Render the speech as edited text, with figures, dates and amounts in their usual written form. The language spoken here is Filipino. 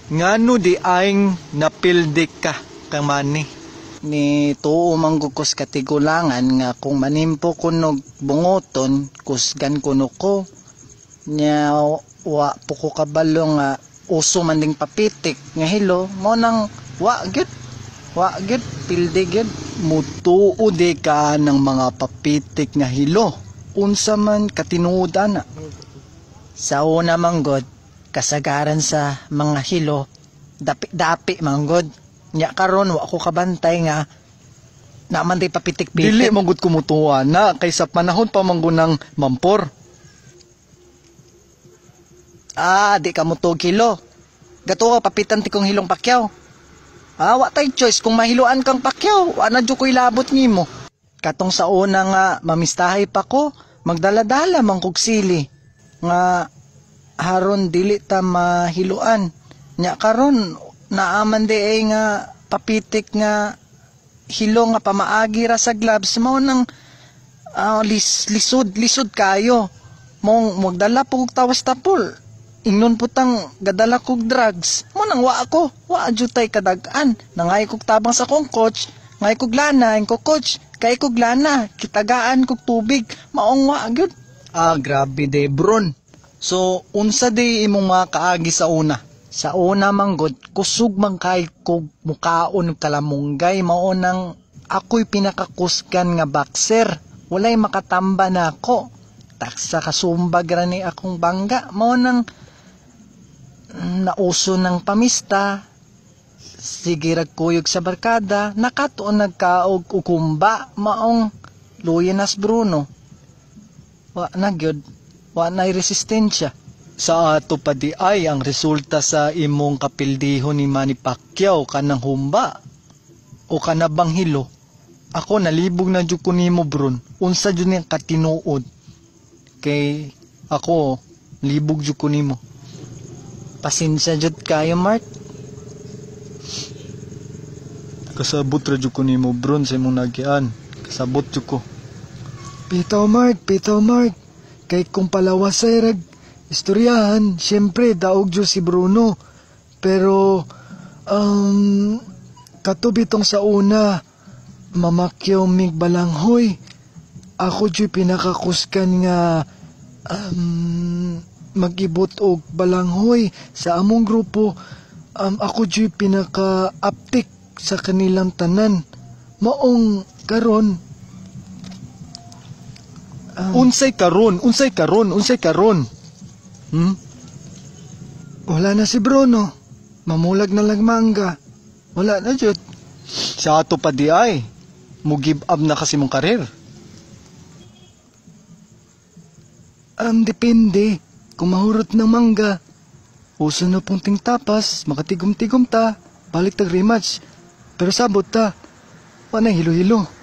Ngano di aing napildik ka kang mani? Ni tuo manggukos katigulangan nga kung manimpo kunog bungoton kusgan kuno ko nya wa po ko kabalo nga uso man ding papitik nga hilo mo nang wa gyud pilde gyud. Mutuo di ka ng mga papitik nga hilo. Unsa man katinuodan na? Sa una manggod kasagaran sa mga hilo dapi manggod nya karon wa ko kabantay nga naman day papitik-pitik. Dili manggod kumutuwa na kaysa panahon pa manggunang mampor. Di ka mo to kilo. Gato ka papitan ti kong hilong pakyaw. Wa tay choice kung mahiluan kang pakyaw, wa na jud ko'y labot nimo. Katong sa una nga mamistahay pa ko, magdala-dala man kog sili nga haron dili ta mahiluan. Nya karon naaman di ay nga papitik nga hilo nga pamaagi ra sa gloves mao nang lisod kayo. Mong magdala po kog tawas tapol. Ingnon putang gadala kog drugs. Mo nang wa jud tay kadag-an. Nangay kog tabang sa kong coach, ngay kog lana, ko coach, kay kog lana, kitagaan kog tubig, maong wa gyud. Grabe de bron. So unsa di imong mga kaagi sa una? Sa una manggod, kusog man kay kog mukaon kalamunggay mao nang ako'y pinakakusgan nga boxer. Walay makatamba na ako. Taksa kasumbag ra ni akong bangga mao nang nauso ng pamista. Sige ragkuyog sa barkada, nakatuon nagkaog ukumba maong luyenas Bruno. Wa na gyud, wa na resistensya. Sa ato pa di ay ang resulta sa imong kapildihon ni Manny Pacquiao kanang humba o kanabang hilo. Ako nalibog na jud ko nimo bron. Unsa jud ni katinuod? Kay ako libog jud ko nimo. Pasensya jud kayo, Mark. Kasabot ra jud ko nimo bron sa imong nagian. Kasabot jud ko. Pitaw Mark. Kay kung palawasay rag istoryahan, siyempre daog jud si Bruno. Pero katubitong sa una, mamakyaw mig balanghoy. Ako jud pinakakuskan nga mag-ibot og balanghoy sa among grupo. Ako jud pinaka-aptik sa kanilang tanan. Maong karon Unsay karon? Wala na si Bruno. Mamulag na lang mangga. Wala na jud. Sa ato pa di ay mo give up na kasi mong karir. Depende. Kung mahurot ng mangga, uso na pong tingtapas, makatigom-tigom ta, balik tag rematch. Pero sabot ta, wala hilo-hilo.